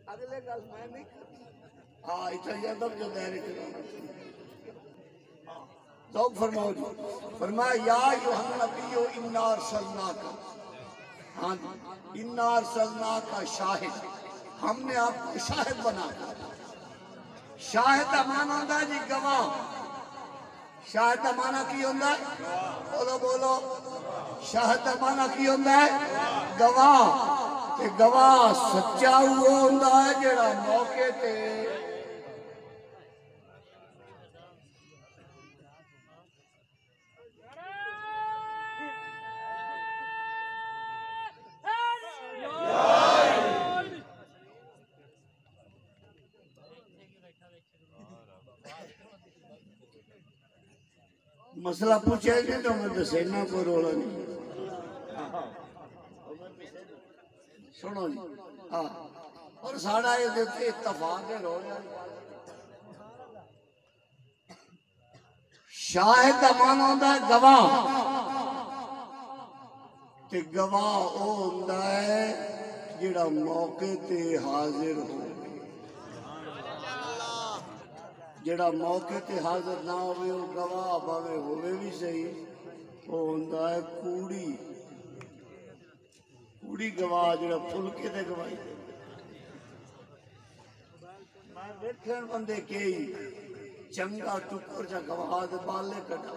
اگلے گل میں نہیں کرتی ہاں اتنا ادب جو دائرے چلانا ذوق فرماؤ جی فرمایا یا ایھا النبی انا ارسلناک ہاں جی انا ارسلناک شاہد ہم نے آپ کو شاہد بنا شاہد کا معنی ہوتا ہے جی گواہ شاہد کا معنی کی ہوتا ہے بولو بولو شاہد کا معنی کی ہوتا ہے گواہ کہ گواہ سچا وہ ہوتا ہے جڑا موقع تے مسئلہ پوچھے گی تو میں دسینا کوئی رولا نہیں سنو جی ہاں اور ساڑھا یہ دیتے اتفاق ہے رولا شاہد دا معنی ہوتا ہے گواہ تے گواہ او ہوتا ہے جڑا موقع تے حاضر ہو جڑا موقع تے حاضر نہ ہوئے وہ گواہ باوے ہوئے بھی صحیح وہ ہوتا ہے کوڑی گواہ جڑا پھلکے تے گواہی میں دیکھیں بندے کئی چنگا ٹکر چا گواہ دے بالے کٹا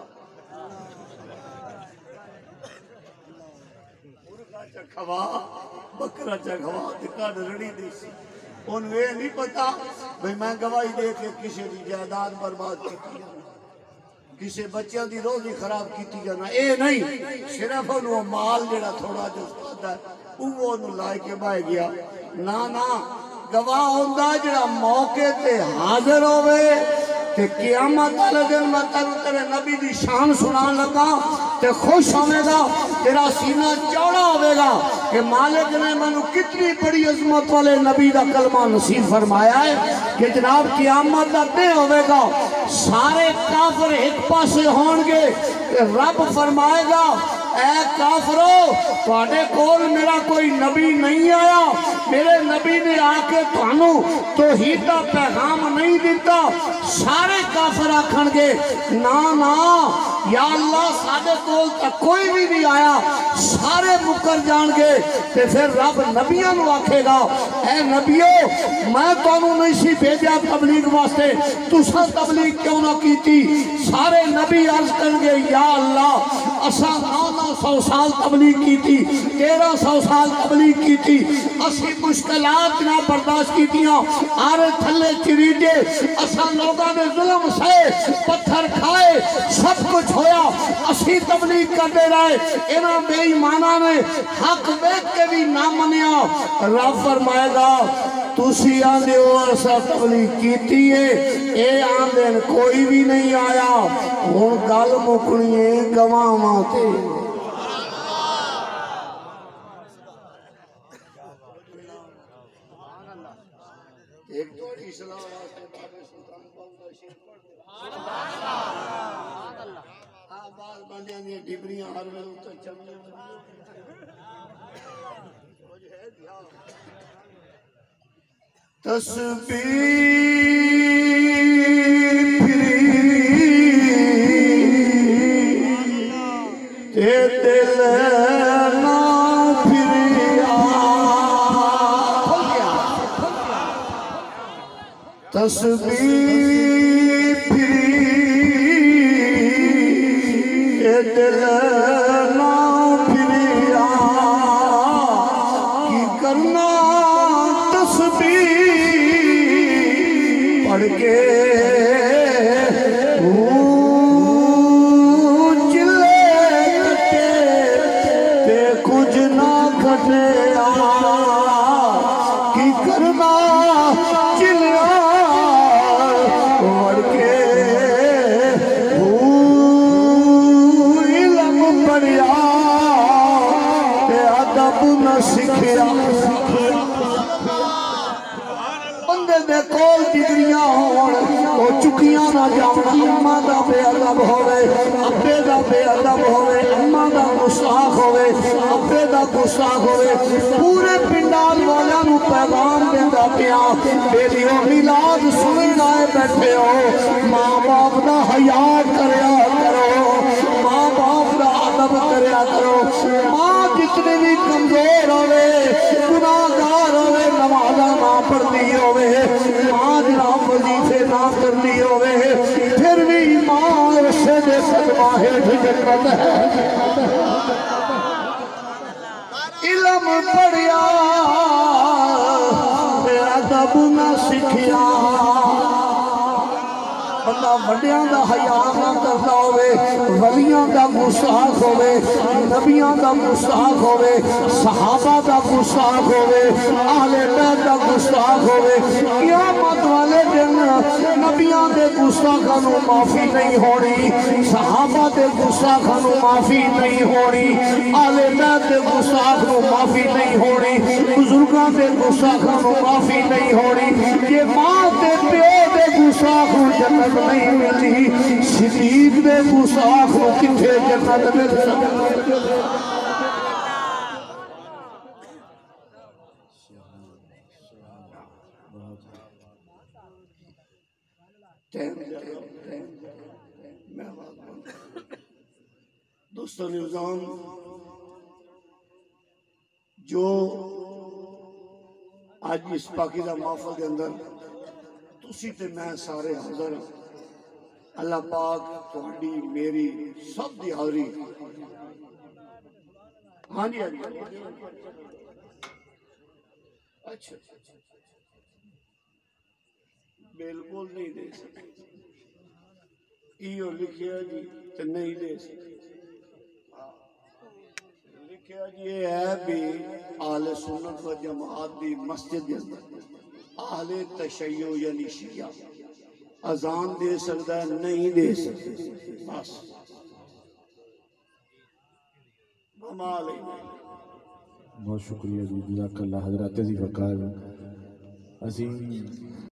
مرغا چا گواہ بکرا چا گواہ تے کاڑ رڑی دی سی ان یہ نہیں پتا بھئی میں گواہی دے کے کسی دی جائیداد برباد کیتی جانا کسی بچیاں دی روزی خراب کیتی جانا اے نہیں صرف انہوں مال جڑا تھوڑا جو سکتا ہے وہ انہوں لائے کے بائے گیا نا گواہ ہوندہ جڑا موقع تے حاضر ہوئے کہ قیامت والے دن میں تیرے نبی دی شان سنان لگا تے خوش ہوئے گا تیرا سینہ چوڑا ہوئے گا کہ مالک نے منو کتنی بڑی عظمت والے نبی دا کلمہ نصیب فرمایا ہے کہ جناب قیامت دا دے ہوئے گا سارے کافر ایک پاسے ہونگے کہ رب فرمائے گا اے کافرو تواڈے کول میرا کوئی نبی نہیں آیا میرے نبی نے آ کے تانوں توحید دا پیغام نہیں دیتا سارے کافر آکھن گے نا یا اللہ ساڈے کول تک کوئی بھی نہیں آیا سارے مکر جان گے تے پھر رب نبیوں نو آکھے گا اے نبیو میں تانوں نہیں سی بھیجا تبلیغ واسطے تساں تبلیغ کیوں نہ کیتی سارے نبی عرض کرن گے یا اللہ اساں 900 سال تبلیغ کی تھی 1300 سال تبلیغ کی تھی اسی مشکلات نہ برداشت کی تھیاں آرے تھلے چریٹے اساں لوگاں نے ظلم سے پتھر کھائے سب کچھ ہویا اسی تبلیغ کرتے رہے انہاں بے ایمانہ نے حق بیت کے بھی نہ منیا رب فرمائے گا تُسی آندے ہو عرصہ تبلیغ کیتی ہے اے آندے کوئی بھی نہیں آیا ہون گل مکنی ہے گواہ ماتے ایک توڑی اصلاح واسطے بابے سلطان پاؤں شیر پڑھ دے بعض بندیاں دیا ڈبریاں ہر میں اتر چمنے تسبیح پھری تے دل نہ پھریا تسبیح پھری تے دل نہ پھریا کی کرنا تسبیح پڑھ کے کی کرنا چلیا اور کے علم پڑیا ادب نہ سکھیا بندے بندے دے کول ڈگریاں ہون او چکیاں نہ جاون اماں دا بے ادب ہوے ابے دا بے ادب ہوے اماں دا گستاخ ہوے ابے دا گستاخ ہوے پورے پنڈال والیاں نو پیغام دیندا پیا بیلیو میلاد سنن آئے بیٹھے ہو ماں باپ دا حیا کریا کرو ماں باپ دا ادب کریا کرو ماں جتنی بھی کمزور ہوے گناہگار ہوے نمازاں نہ پڑھتی ہوے ماں جناب وظیفے نہ کرتی ہوے پھر بھی ماں اسے دے صدقہ ہیٹھ جنت ہے علم پڑھیا ادب نہ سکھیا بندہ وڈیاں دا حیا نہ کرتا ہوئے ولیاں دا گستاخ ہوئے نبیاں دا گستاخ ہوئے صحابہ دا گستاخ ہوئے اہل بیت دا گستاخ ہوئے قیامت والے دن نبیاں دے گستاخاں نو معافی نہیں ہونی صحابہ دے گستاخاں نو معافی نہیں ہونی اہل بیت دے گستاخ نو معافی نہیں ہونی بزرگاں دے گستاخاں نو معافی نہیں ہونی یہ ماں تے پیو دے گستاخ نو جنت نہیں ملتی صدیق دے گستاخ نو کتھے جنت مل سکتی دوستو نظام جو آج اس پاکیزہ محفل کے اندر تسی تے میں سارے حاضر اللہ پاک تہاڈی میری سب دی حاضری ہاں جی اچھا بالکل نہیں دے سکتے ایو لکھیا جی تے نہیں دے سکتے لکھیا جی یہ ہے بھی اہل سنت و جماعت دی مسجد دے اندر اہل تشیع یعنی شیعہ اذان دے سکتا ہے نہیں دے سکتے بس بہت شکریہ جی جزاک اللہ حضرات عزیز وقار